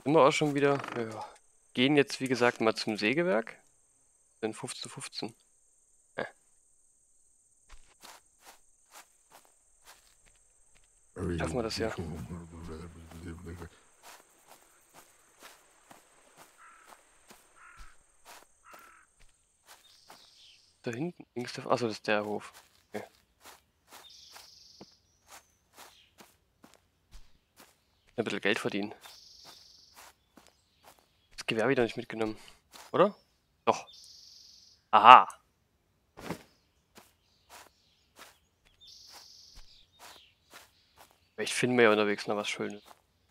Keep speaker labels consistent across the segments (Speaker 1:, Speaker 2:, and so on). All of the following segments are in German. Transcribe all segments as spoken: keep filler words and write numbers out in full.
Speaker 1: Sind wir auch schon wieder. Ja. Gehen jetzt, wie gesagt, mal zum Sägewerk. Sind fünfzehn fünfzehn. Äh. Schaffen wir das ja. Da hinten. Links der. Achso, das ist der Hof. Okay. Ein bisschen Geld verdienen. Das Gewehr wieder nicht mitgenommen. Oder? Doch. Aha. Ich finde mir ja unterwegs noch was Schönes.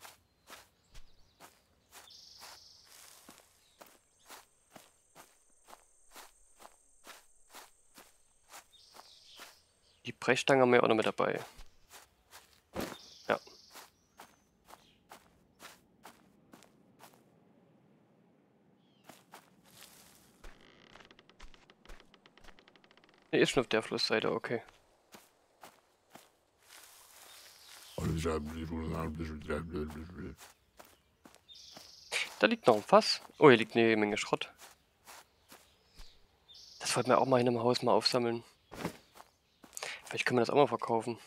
Speaker 1: Die Brechstange haben wir ja auch noch mit dabei. Ja. Ne, ist schon auf der Flussseite, okay. Da liegt noch ein Fass. Oh, hier liegt eine Menge Schrott. Das wollten wir auch mal in einem Haus mal aufsammeln. Vielleicht können wir das auch mal verkaufen.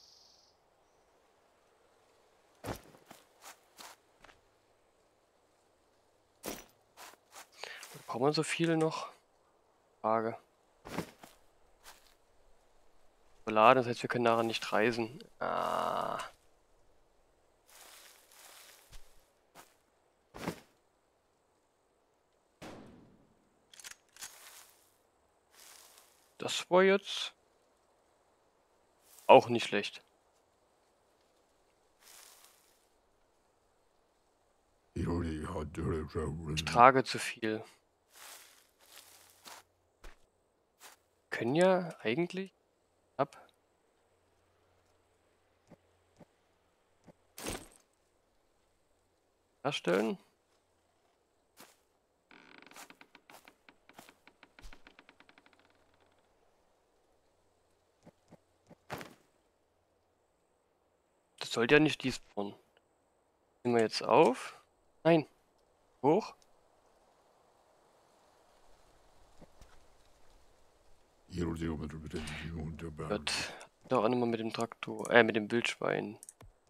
Speaker 1: Brauchen wir so viele noch? Frage. Beladen, das heißt, wir können nachher nicht reisen. Ah. Das war jetzt auch nicht schlecht. Ich trage zu viel. Können ja eigentlich ab. Herstellen. Das sollte ja nicht dies bauen. Nehmen wir jetzt auf. Nein. Hoch. Gott. Doch auch nochmal mit dem Traktor. Äh, mit dem Wildschwein.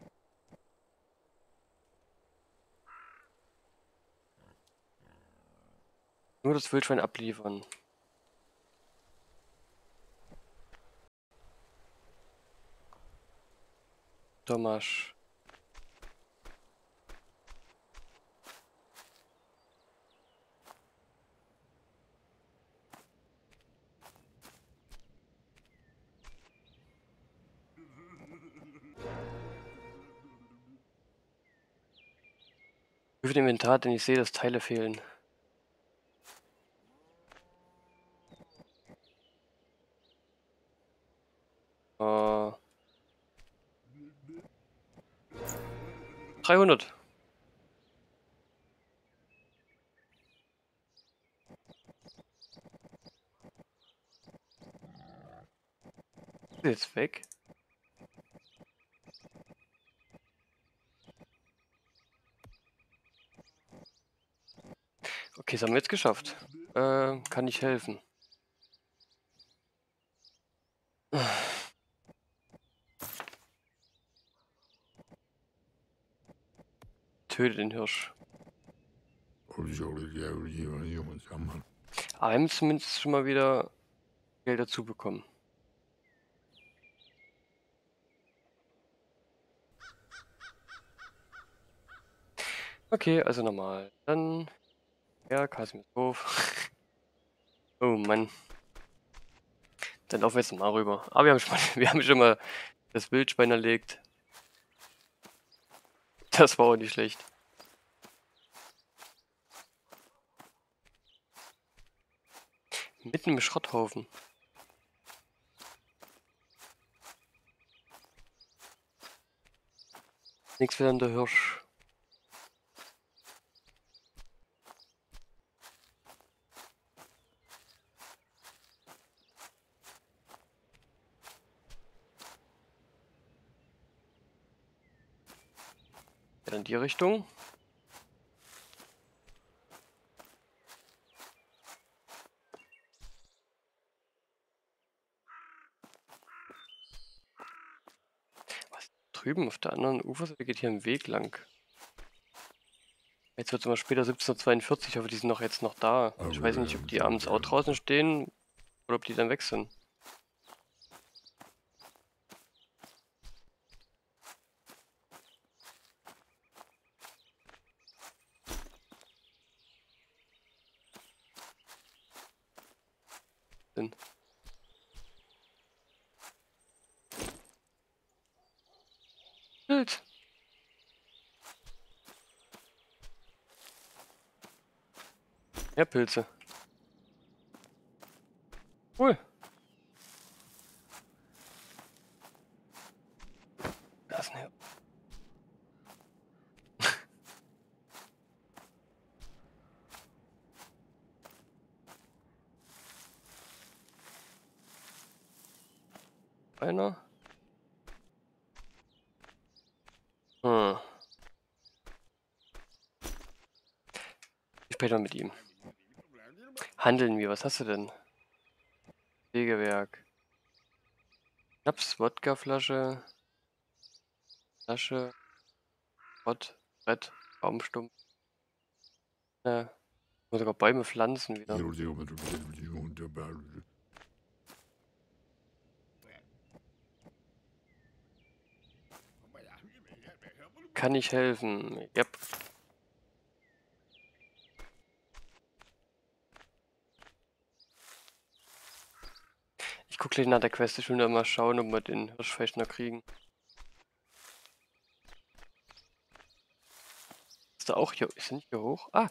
Speaker 1: Nur das Wildschwein abliefern. Thomas. Prüfe das Inventar, denn ich sehe, dass Teile fehlen. Äh, dreihundert. Ist jetzt weg. Okay, das haben wir jetzt geschafft. Äh, kann ich helfen? Töte den Hirsch. Aber wir haben zumindest schon mal wieder Geld dazu bekommen. Okay, also normal. Dann. Ja, Kasimishof. Oh Mann. Dann laufen wir jetzt mal rüber. Aber wir haben schon mal, wir haben schon mal das Wildschwein erlegt. Das war auch nicht schlecht. Mitten im Schrotthaufen. Nichts wieder an der Hirsch. Ja, in die Richtung. drüben auf der anderen Uferseite geht hier ein Weg lang. Jetzt wird es immer später siebzehn Uhr zweiundvierzig, ich hoffe, die sind noch jetzt noch da. Ich weiß nicht, ob die abends auch draußen stehen oder ob die dann weg sind. Sind. Bild. Ja, Pilze. Cool. Da ist eine. Einer. Hm. Ich spreche mal mit ihm. Handeln wir, was hast du denn? Sägewerk. Schnaps, Wodkaflasche. Flasche. Pott, Brett, Baumstumpf. Äh, muss sogar Bäume pflanzen wieder. Kann ich helfen? Yep. Ich gucke gleich nach der Quest, ich will nur mal schauen, ob wir den Hirschfleisch noch kriegen. Ist da auch hier? Ist er nicht hier hoch? Ah!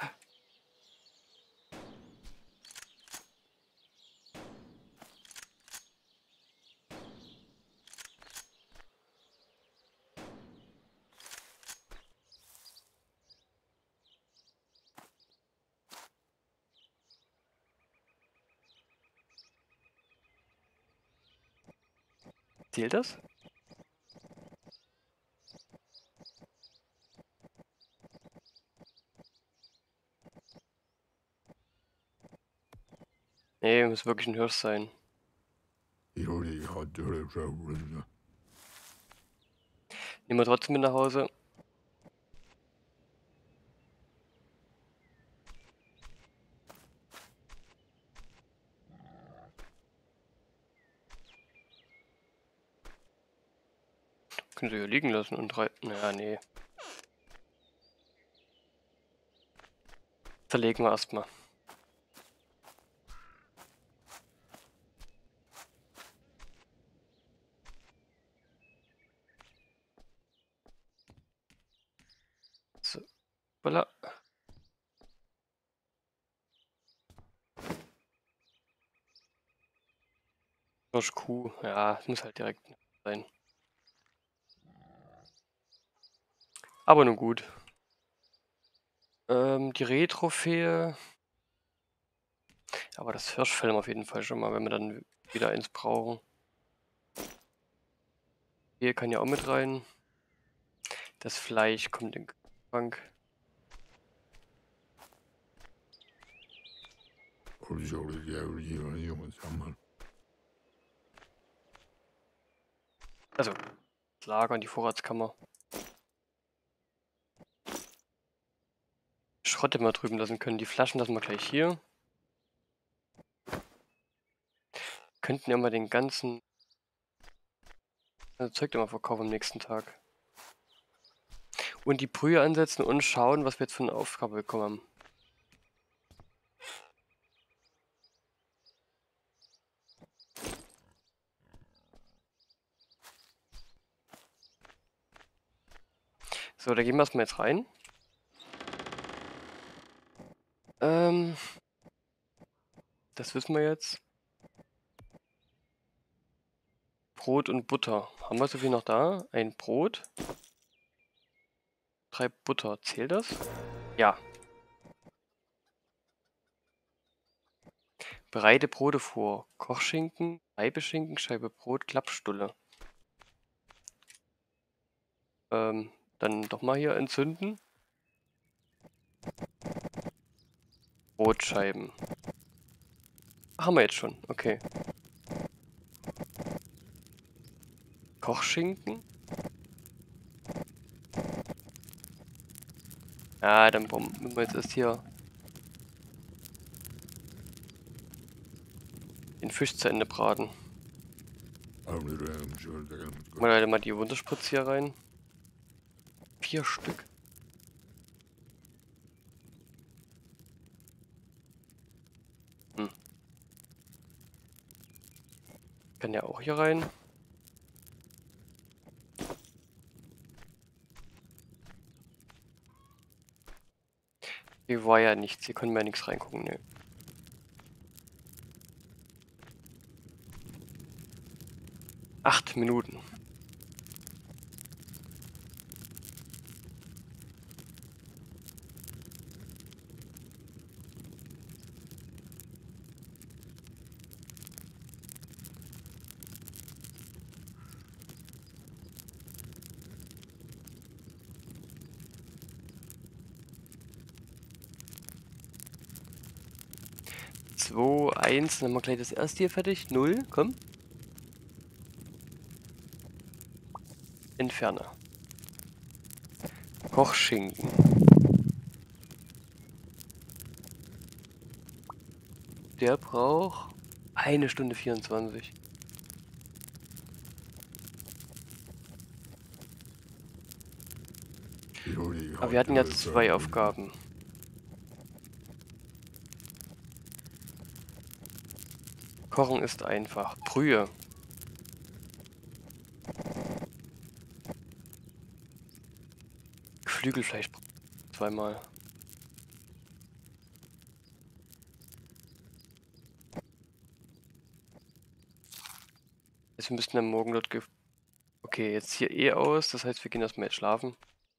Speaker 1: Zählt das? Nee, muss wirklich ein Hirsch sein. Nehmen wir trotzdem mit nach Hause. Können sie hier liegen lassen und drei. Naja, nee. Verlegen wir erstmal. So. Voilà. Hirschkuh. Ja, muss halt direkt sein. Aber nun gut. Ähm, die Reh-Trophäe. Aber das Hirschfell auf jeden Fall schon mal, wenn wir dann wieder eins brauchen. Hier kann ja auch mit rein. Das Fleisch kommt in den Kühlschrank. Also, das Lager und die Vorratskammer. Schrott immer drüben lassen können. Die Flaschen lassen wir gleich hier. Könnten ja mal den ganzen äh, Zeug immer verkaufen am nächsten Tag. Und die Brühe ansetzen und schauen, was wir jetzt für eine Aufgabe bekommen haben. So, da gehen wir erstmal jetzt rein. Ähm, das wissen wir jetzt. Brot und Butter. Haben wir so viel noch da? Ein Brot. Drei Butter. Zählt das? Ja. Bereite Brote vor. Kochschinken, Reibeschinken, Scheibe Brot, Klappstulle. Ähm, dann doch mal hier entzünden. Brotscheiben. Haben wir jetzt schon. Okay. Kochschinken. Ja, dann bomben wir jetzt erst hier den Fisch zu Ende braten. Mal leider mal die Wunderspritze hier rein. Vier Stück. Hm. Kann ja auch hier rein. Hier war ja nichts, hier können wir ja nichts reingucken, ne. Acht Minuten. zwei, eins, dann haben wir gleich das erste hier fertig. null, komm. Entferne. Kochschinken. Der braucht eine Stunde vierundzwanzig. Aber wir hatten ja zwei Aufgaben. Kochen ist einfach. Brühe. Geflügelfleisch zweimal. Also wir müssten dann morgen dort ge... Okay, jetzt hier eh aus, das heißt wir gehen erstmal jetzt schlafen.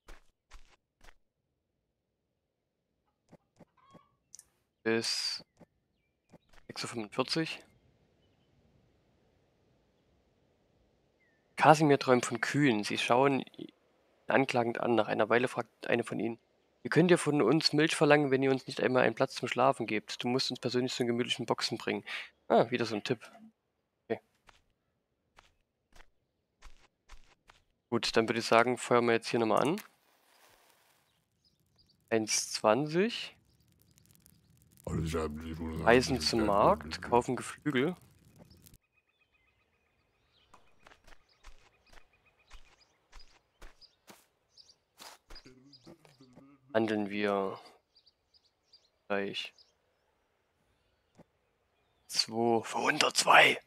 Speaker 1: Bis sechs Uhr fünfundvierzig. Kasimir träumt von Kühen. Sie schauen ihn anklagend an. Nach einer Weile fragt eine von ihnen: Ihr könnt ja von uns Milch verlangen, wenn ihr uns nicht einmal einen Platz zum Schlafen gebt. Du musst uns persönlich zu den gemütlichen Boxen bringen. Ah, wieder so ein Tipp. Okay. Gut, dann würde ich sagen, feuern wir jetzt hier nochmal an. eins zwanzig. Reisen zum Markt, kaufen Geflügel. Handeln wir gleich. zwei, hundertzwei.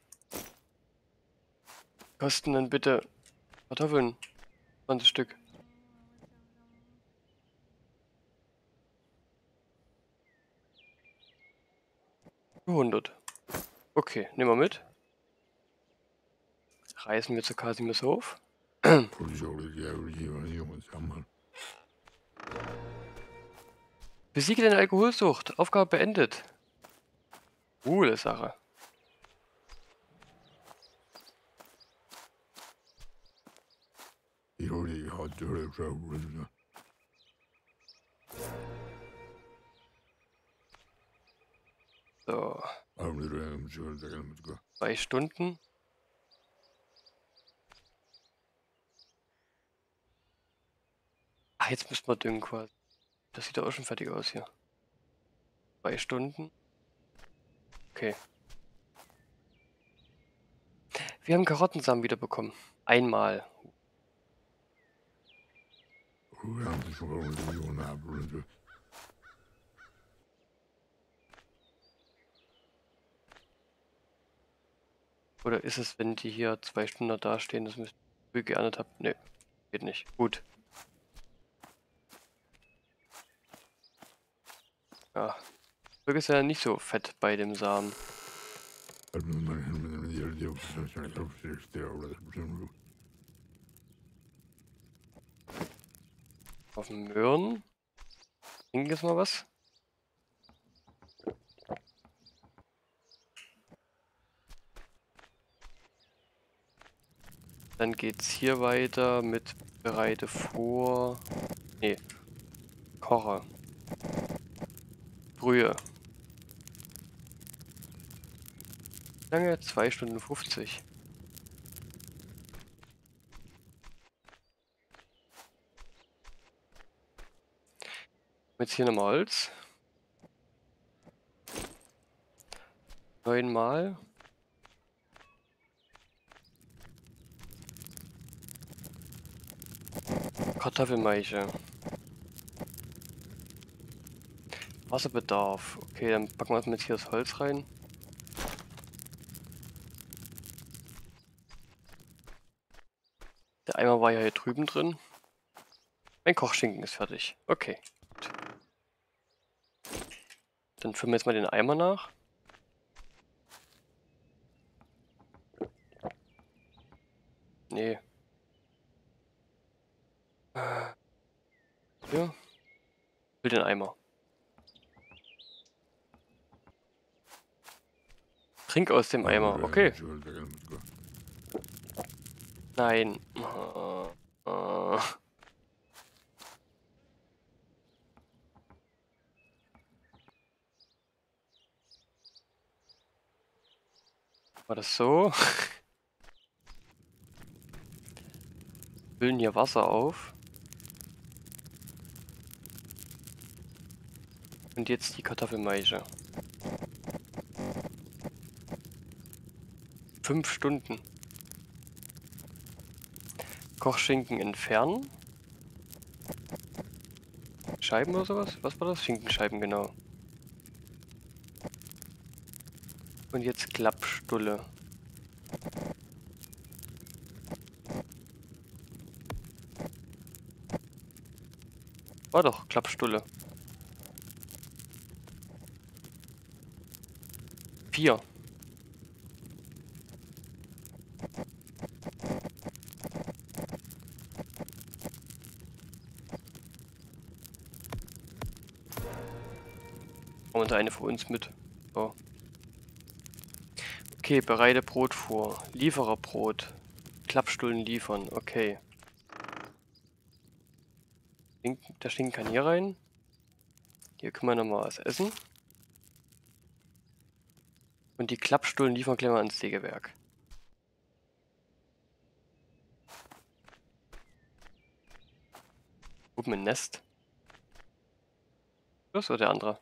Speaker 1: Kosten dann bitte Kartoffeln. zwanzig Stück. hundert. Okay, nehmen wir mit. Reisen wir zu Kasimirs Hof. Besiege deine Alkoholsucht. Aufgabe beendet. Coole Sache. So. Zwei Stunden. Ach, jetzt müssen wir düngen quasi. Das sieht doch auch schon fertig aus hier. Zwei Stunden. Okay. Wir haben Karottensamen wiederbekommen. Einmal. Oder ist es, wenn die hier zwei Stunden da stehen, das müsst ihr geerntet habt? Ne, geht nicht. Gut. Ja. Glück ist ja nicht so fett bei dem Samen. Auf den Möhren. Trinken jetzt mal was. Dann geht's hier weiter mit bereite vor. Nee. Koche. Brühe. Lange? zwei Stunden fünfzig. Jetzt hier nochmal Holz. Neunmal. Kartoffelmeiche. Wasserbedarf. Okay, dann packen wir jetzt hier das Holz rein. Der Eimer war ja hier drüben drin. Mein Kochschinken ist fertig. Okay. Gut. Dann füllen wir jetzt mal den Eimer nach. Nee. Hier. Füll den Eimer. Trink aus dem Eimer. Okay. Nein. Uh, uh. War das so? Füllen hier Wasser auf. Und jetzt die Kartoffelmeiche. Fünf Stunden. Kochschinken entfernen. Scheiben oder sowas? Was war das? Schinkenscheiben, genau. Und jetzt Klappstulle. War doch Klappstulle. Vier. Und eine für uns mit. So. Okay, bereite Brot vor. Liefere Brot. Klappstullen liefern. Okay. Der Schinken kann hier rein. Hier können wir nochmal was essen. Und die Klappstullen liefern gleich mal ans Sägewerk. Oben ein Nest. Was oder der andere?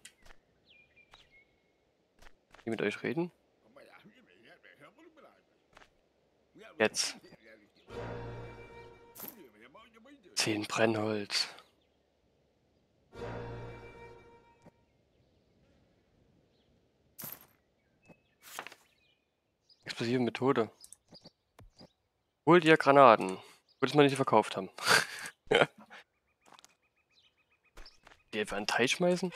Speaker 1: Die mit euch reden? Jetzt. Zehn Brennholz. Explosive Methode. Hol dir Granaten. Würde es mal nicht verkauft haben. Die einfach einen Teich schmeißen?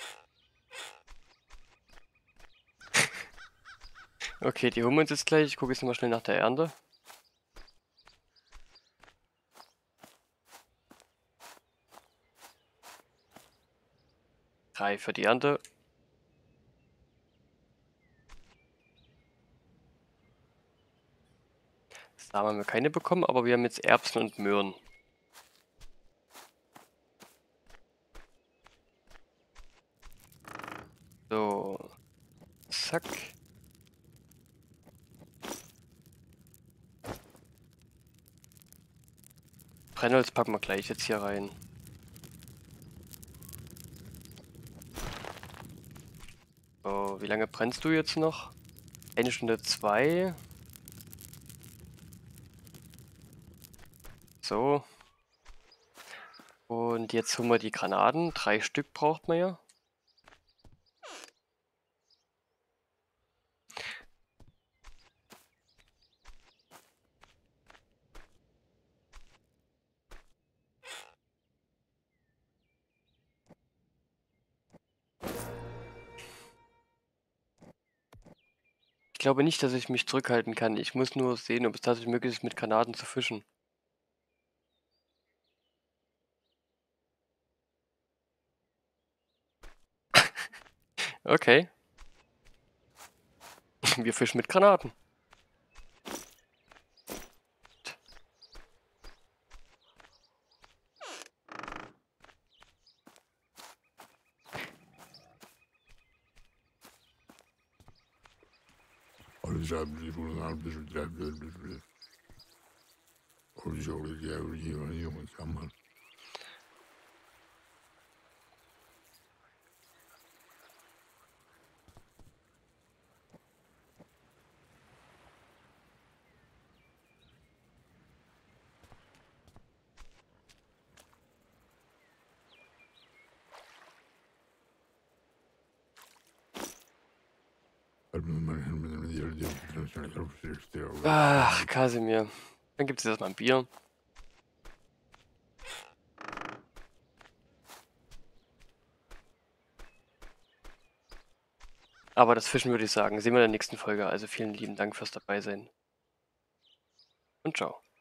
Speaker 1: Okay, die holen wir uns jetzt gleich. Ich gucke jetzt mal schnell nach der Ernte. Drei für die Ernte. Samen haben wir keine bekommen, aber wir haben jetzt Erbsen und Möhren. So. Zack. Brennholz packen wir gleich jetzt hier rein. So, wie lange brennst du jetzt noch? Eine Stunde zwei. So. Und jetzt holen wir die Granaten. Drei Stück braucht man ja. Ich glaube nicht, dass ich mich zurückhalten kann. Ich muss nur sehen, ob es tatsächlich möglich ist, mit Granaten zu fischen. Okay. Wir fischen mit Granaten. Ach, Kasimir. Dann gibt es erstmal ein Bier. Aber das Fischen würde ich sagen, sehen wir in der nächsten Folge. Also vielen lieben Dank fürs Dabeisein. Und ciao.